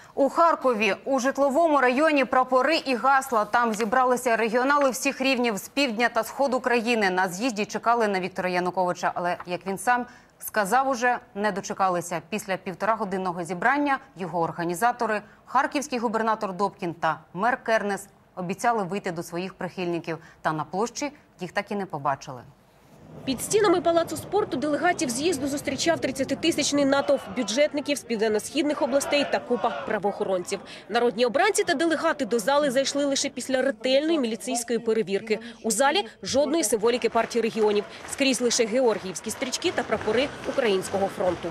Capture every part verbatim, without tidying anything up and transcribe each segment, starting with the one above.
У Харкові у житловому районі прапори і гасла. Там зібралися регіонали всіх рівнів з півдня та сходу країни. На з'їзді чекали на Віктора Януковича. Але, як він сам сказав, уже не дочекалися. Після півторагодинного зібрання його організатори, харківський губернатор Добкін та мер Кернес, обіцяли вийти до своїх прихильників. Та на площі їх так і не побачили. Під стінами Палацу спорту делегатів з'їзду зустрічав тридцятитисячний натовп бюджетників з південно-східних областей та купа правоохоронців. Народні обранці та делегати до зали зайшли лише після ретельної міліцейської перевірки. У залі жодної символіки партії регіонів. Скрізь лише георгіївські стрічки та прапори Українського фронту.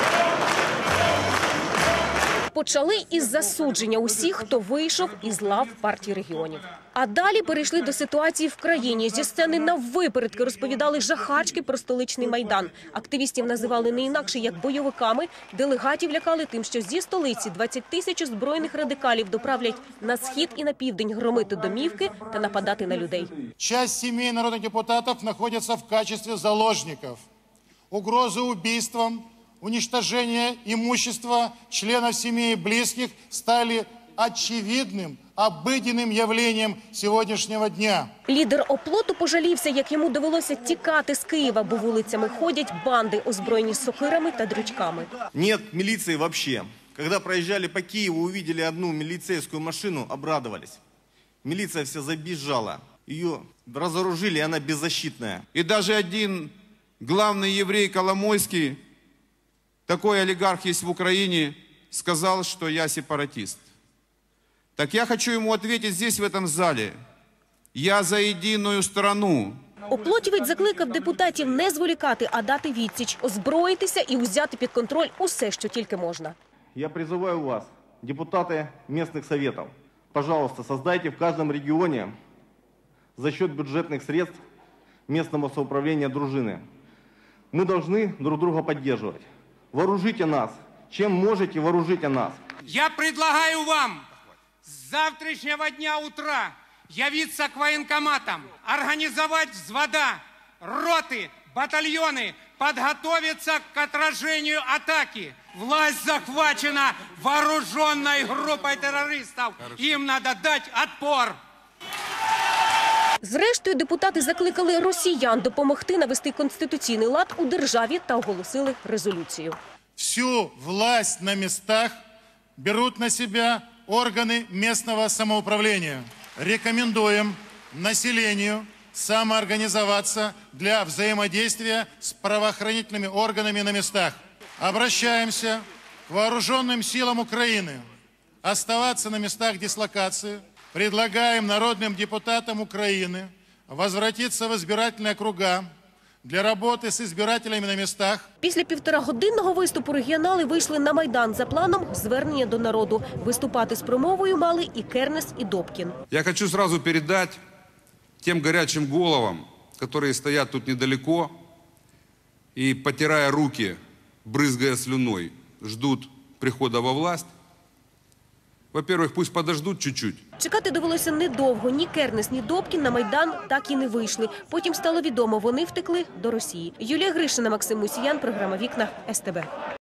Почали із засудження усіх, хто вийшов із лав партії регіонів. А далі перейшли до ситуації в країні. Зі сцени наввипередки розповідали жахачки про столичний Майдан. Активістів називали не інакше, як бойовиками. Делегатів лякали тим, що зі столиці двадцять тисяч озброєних радикалів доправлять на схід і на південь громити домівки та нападати на людей. Часть сімей народних депутатів знаходяться в качестві заложників. Угрози убийством, уничтожение имущества членов семей и близких стали очевидным, обыденным явлением сегодняшнего дня. Лідер оплоту пожалівся, як йому довелося тікати з Києва, бо вулицями ходять банди, озброєні сокирами та дрючками. Нет милиции вообще. Когда проезжали по Киеву, увидели одну милицейскую машину, обрадовались. Милиция вся забежала. Ее разоружили, и она беззащитная. И даже один главный еврей Коломойский, такой олигарх есть в Украине, сказал, что я сепаратист. Так я хочу ему ответить здесь, в этом зале. Я за единую страну. Оплотівець закликав депутатів не зволікати, а дати відсіч, озброїтися і взяти під контроль усе, що тільки можна. Я призываю вас, депутаты местных советов, пожалуйста, создайте в каждом регионе за счет бюджетных средств местного самоуправления дружины. Мы должны друг друга поддерживать. Вооружите нас. Чем можете, вооружите нас. Я предлагаю вам с завтрашнего дня утра явиться к военкоматам, организовать взвода, роты, батальоны, подготовиться к отражению атаки. Власть захвачена вооруженной группой террористов. Им надо дать отпор. Зрештою, депутати закликали росіян допомогти навести конституційний лад у державі та оголосили резолюцію. Всю власть на местах берут на себя органы местного самоуправления. Рекомендуем населению самоорганизоваться для взаимодействия с правоохранительными органами на местах. Обращаемся к вооруженным силам Украины оставаться на местах дислокации. Предлагаем народным депутатам Украины возвратиться в избирательные округа для роботи з избирателями на містах. Після півторагодинного виступу регіонали вийшли на Майдан за планом звернення до народу. Виступати з промовою мали і Кернес, і Добкін. Я хочу сразу передать тем горячим головам, которые стоят тут недалеко и, потирая руки, брызгая слюной, ждут прихода во власть. Во-первых, пусть подождут чуть-чуть. Чекати довелося недовго. Ні Кернес, ні Добкін на Майдан так і не вийшли. Потім стало відомо, вони втекли до Росії. Юлія Гришина, Максим Мусіян, програма «Вікна», ес те бе.